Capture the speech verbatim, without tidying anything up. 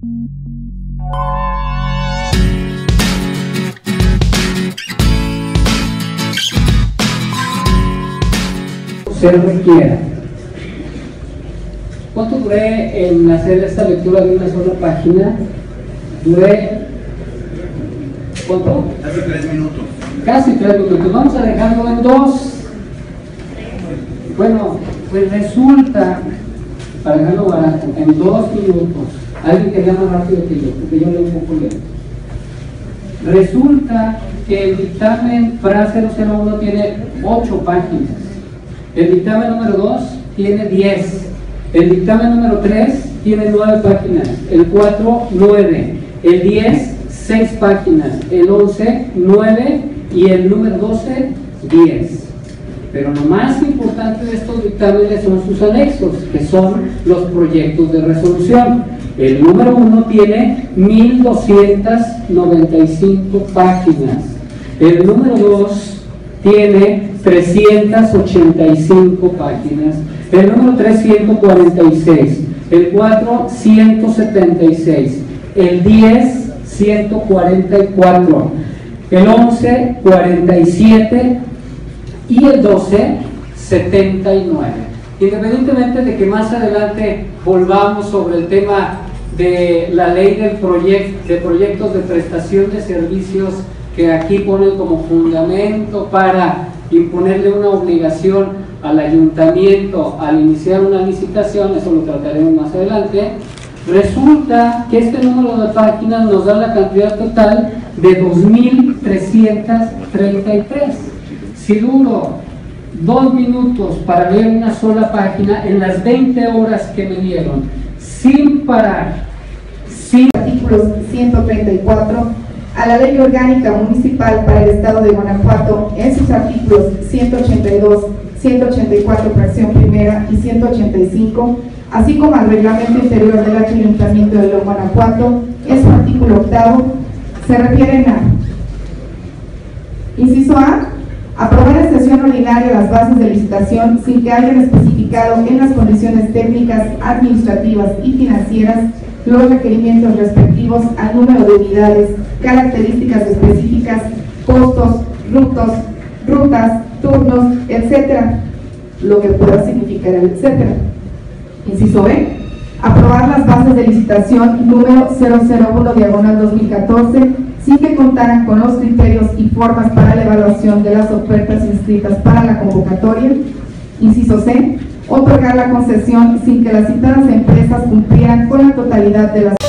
Se requiera. ¿Cuánto duré en hacer esta lectura de una sola página? Duré, ¿cuánto? Casi tres minutos. Casi tres minutos. Vamos a dejarlo en dos. Bueno, pues resulta, para dejarlo barato, en dos minutos. Alguien que lea más rápido que yo, porque yo leo un poco lento. Resulta que el dictamen F R A cero cero uno tiene ocho páginas. El dictamen número dos tiene diez. El dictamen número tres tiene nueve páginas. El cuatro, nueve. El diez, seis páginas. El once, nueve. Y el número doce, diez. Pero lo más importante de estos dictámenes son sus anexos, que son los proyectos de resolución. El número uno tiene mil doscientas noventa y cinco páginas. El número dos tiene trescientas ochenta y cinco páginas. El número tres, ciento cuarenta y seis. El cuatro, ciento setenta y seis. El diez, ciento cuarenta y cuatro. El once, cuarenta y siete. Y el doce, setenta y nueve. Independientemente de que más adelante volvamos sobre el tema de la ley del proyecto, de proyectos de prestación de servicios, que aquí ponen como fundamento para imponerle una obligación al ayuntamiento al iniciar una licitación, eso lo trataremos más adelante. Resulta que este número de páginas nos da la cantidad total de dos mil trescientas treinta y tres. Si duro dos minutos para leer una sola página en las veinte horas que me dieron, sin parar, sin... Artículos ciento treinta y cuatro a la Ley Orgánica Municipal para el Estado de Guanajuato, en sus artículos ciento ochenta y dos, ciento ochenta y cuatro fracción primera y ciento ochenta y cinco, así como al Reglamento Interior del Ayuntamiento de León, Guanajuato, en su artículo octavo, se refieren a: inciso A, aprobar en sesión ordinaria las bases de licitación sin que hayan especificado en las condiciones técnicas, administrativas y financieras los requerimientos respectivos al número de unidades, características específicas, costos, rutos, rutas, turnos, etcétera, lo que pueda significar el etcétera. Inciso B, aprobar las bases de licitación número cero cero uno diagonal dos mil catorce sin que contaran con los criterios y formas para la evaluación de las ofertas inscritas para la convocatoria. Inciso C, otorgar la concesión sin que las citadas empresas cumplieran con la totalidad de las